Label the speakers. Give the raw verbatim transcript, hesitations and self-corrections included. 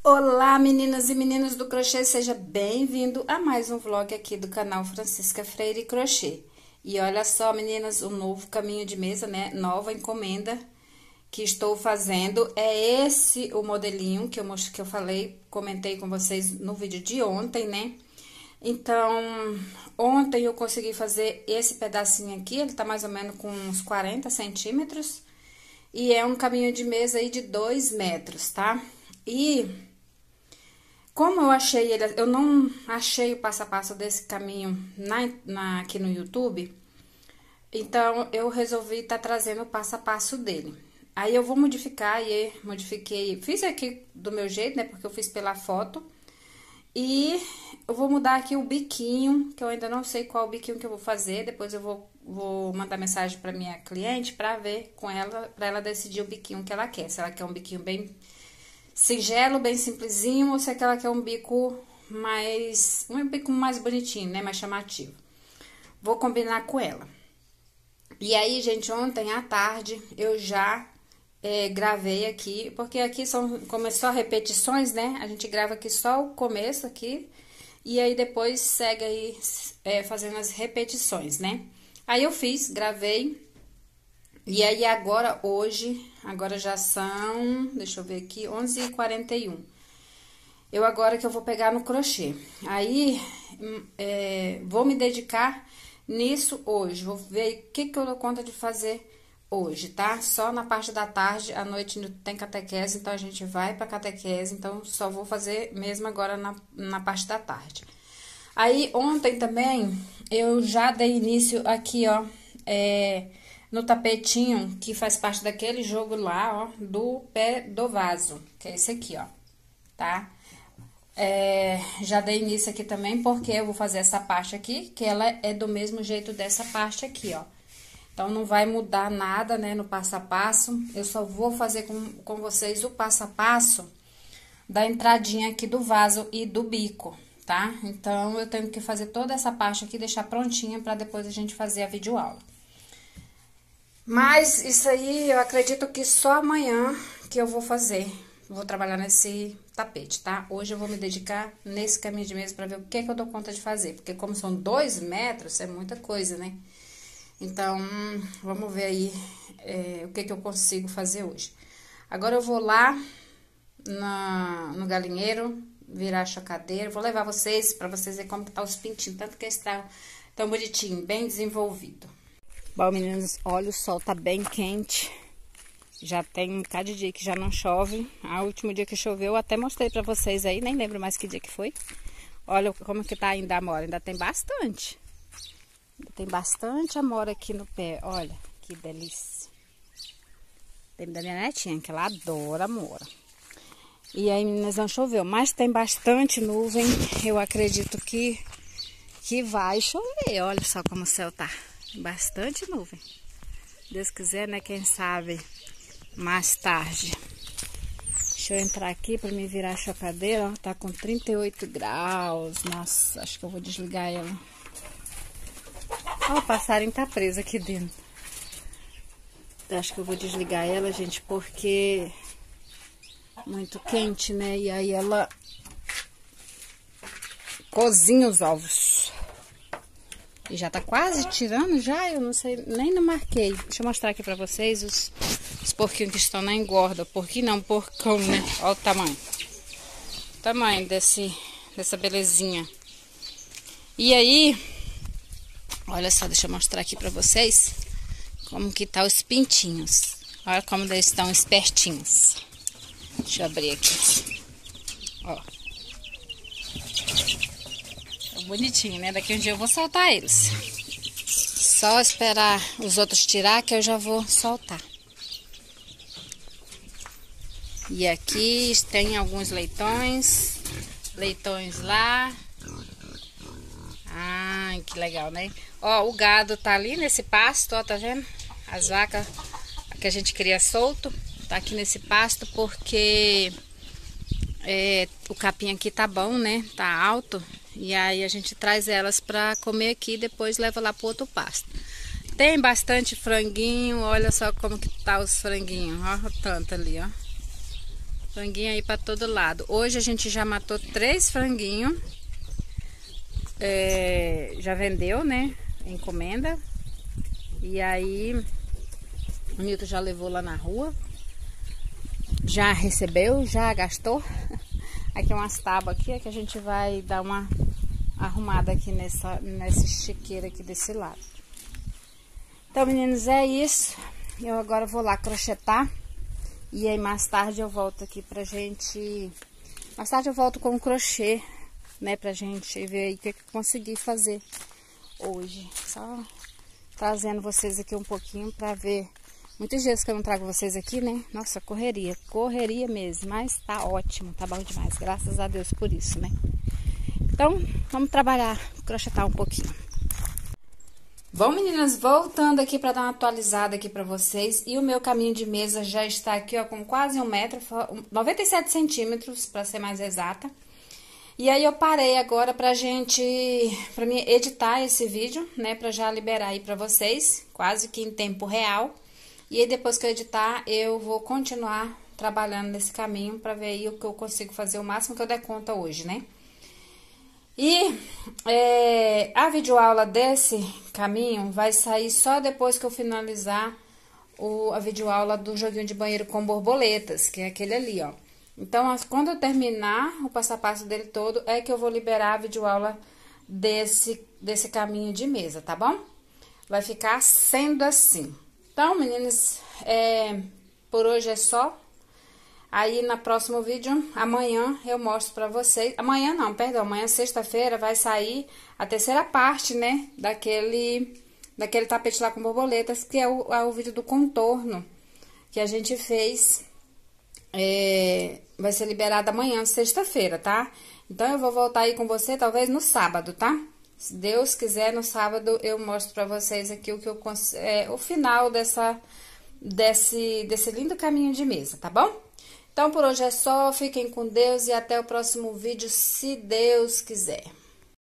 Speaker 1: Olá, meninas e meninos do crochê, seja bem-vindo a mais um vlog aqui do canal Francisca Freire Crochê. E olha só, meninas, o novo caminho de mesa, né, nova encomenda que estou fazendo. É esse o modelinho que eu, que eu falei, comentei com vocês no vídeo de ontem, né? Então, ontem eu consegui fazer esse pedacinho aqui, ele tá mais ou menos com uns quarenta centímetros. E é um caminho de mesa aí de dois metros, tá? E como eu achei ele, eu não achei o passo a passo desse caminho na, na, aqui no YouTube, então eu resolvi estar tá trazendo o passo a passo dele. Aí eu vou modificar, e modifiquei, fiz aqui do meu jeito, né, porque eu fiz pela foto. E eu vou mudar aqui o biquinho, que eu ainda não sei qual biquinho que eu vou fazer, depois eu vou, vou mandar mensagem pra minha cliente pra ver com ela, pra ela decidir o biquinho que ela quer, se ela quer um biquinho bem singelo, bem simplesinho, ou se ela quer um bico mais, um bico mais bonitinho, né, mais chamativo. Vou combinar com ela. E aí, gente, ontem à tarde eu já é, gravei aqui, porque aqui são, como é só repetições, né, a gente grava aqui só o começo aqui, e aí depois segue aí é, fazendo as repetições, né. Aí eu fiz, gravei. E aí, agora, hoje, agora já são, deixa eu ver aqui, onze e quarenta e um. Eu agora que eu vou pegar no crochê. Aí, é, vou me dedicar nisso hoje. Vou ver o que que eu dou conta de fazer hoje, tá? Só na parte da tarde, à noite tem catequese, então a gente vai pra catequese. Então, só vou fazer mesmo agora na, na parte da tarde. Aí, ontem também, eu já dei início aqui, ó, é... no tapetinho, que faz parte daquele jogo lá, ó, do pé do vaso, que é esse aqui, ó, tá? É, já dei início aqui também, porque eu vou fazer essa parte aqui, que ela é do mesmo jeito dessa parte aqui, ó. Então, não vai mudar nada, né, no passo a passo. Eu só vou fazer com, com vocês o passo a passo da entradinha aqui do vaso e do bico, tá? Então, eu tenho que fazer toda essa parte aqui, deixar prontinha pra depois a gente fazer a videoaula. Mas isso aí eu acredito que só amanhã que eu vou fazer, vou trabalhar nesse tapete, tá? Hoje eu vou me dedicar nesse caminho de mesa pra ver o que que eu dou conta de fazer, porque como são dois metros, é muita coisa, né? Então, vamos ver aí é, o que que eu consigo fazer hoje. Agora eu vou lá na, no galinheiro, virar a chocadeira, vou levar vocês pra vocês verem como que tá os pintinhos, tanto que está tão bonitinho, bem desenvolvido. Bom, meninas, olha, o sol tá bem quente. Já tem um bocado de dia que já não chove. O último dia que choveu, eu até mostrei pra vocês aí, nem lembro mais que dia que foi. Olha como que tá ainda a amora, ainda tem bastante. Ainda tem bastante amora aqui no pé, olha, que delícia. Tem da minha netinha, que ela adora amora. E aí, meninas, não choveu, mas tem bastante nuvem. Eu acredito que, que vai chover, olha só como o céu tá. Bastante nuvem. Deus quiser, né? Quem sabe mais tarde. Deixa eu entrar aqui para me virar a chocadeira. Ó, tá com trinta e oito graus. Nossa, acho que eu vou desligar ela. Ó, o passarinho tá preso aqui dentro. Acho que eu vou desligar ela, gente, porque muito quente, né? E aí ela cozinha os ovos. E já tá quase tirando já, eu não sei, nem não marquei. Deixa eu mostrar aqui pra vocês os, os porquinhos que estão na engorda. Porquinho não, porcão, né? Olha o tamanho. O tamanho desse, dessa belezinha. E aí, olha só, deixa eu mostrar aqui pra vocês como que tá os pintinhos. Olha como eles estão espertinhos. Deixa eu abrir aqui. Ó. Bonitinho, né? Daqui um dia eu vou soltar eles. Só esperar os outros tirar que eu já vou soltar. E aqui tem alguns leitões. Leitões lá. Ai, que legal, né? Ó, o gado tá ali nesse pasto, ó, tá vendo? As vacas que a gente cria solto, tá aqui nesse pasto porque é, o capim aqui tá bom, né? Tá alto. E aí a gente traz elas pra comer aqui e depois leva lá pro outro pasto. Tem bastante franguinho, olha só como que tá os franguinhos, ó o tanto ali, ó. Franguinho aí pra todo lado. Hoje a gente já matou três franguinhos. É, já vendeu, né? Encomenda. E aí o Nilton já levou lá na rua. Já recebeu, já gastou. Aqui umas tábuas aqui, é que a gente vai dar uma arrumada aqui nessa, nessa chiqueira aqui desse lado. Então, meninos, é isso. Eu agora vou lá crochetar. E aí mais tarde eu volto aqui pra gente... Mais tarde eu volto com o crochê, né? Pra gente ver aí o que eu consegui fazer hoje. Só trazendo vocês aqui um pouquinho pra ver. Muitos dias que eu não trago vocês aqui, né? Nossa, correria. Correria mesmo. Mas tá ótimo, tá bom demais. Graças a Deus por isso, né? Então, vamos trabalhar, crochetar um pouquinho. Bom, meninas, voltando aqui para dar uma atualizada aqui para vocês. E o meu caminho de mesa já está aqui, ó, com quase um metro, noventa e sete centímetros, para ser mais exata. E aí eu parei agora pra gente, pra mim editar esse vídeo, né, para já liberar aí para vocês, quase que em tempo real. E aí depois que eu editar, eu vou continuar trabalhando nesse caminho para ver aí o que eu consigo fazer, o máximo que eu der conta hoje, né? E é, a videoaula desse caminho vai sair só depois que eu finalizar o, a videoaula do joguinho de banheiro com borboletas, que é aquele ali, ó. Então, quando eu terminar o passo a passo dele todo, é que eu vou liberar a videoaula desse, desse caminho de mesa, tá bom? Vai ficar sendo assim. Então, meninas, é, por hoje é só. Aí, no próximo vídeo, amanhã, eu mostro pra vocês... Amanhã não, perdão, amanhã, sexta-feira, vai sair a terceira parte, né? Daquele, daquele tapete lá com borboletas, que é o, é o vídeo do contorno que a gente fez. É, vai ser liberado amanhã, sexta-feira, tá? Então, eu vou voltar aí com você, talvez no sábado, tá? Se Deus quiser, no sábado, eu mostro pra vocês aqui o que eu consigo... É, o final dessa, desse, desse lindo caminho de mesa, tá bom? Então, por hoje é só. Fiquem com Deus e até o próximo vídeo, se Deus quiser.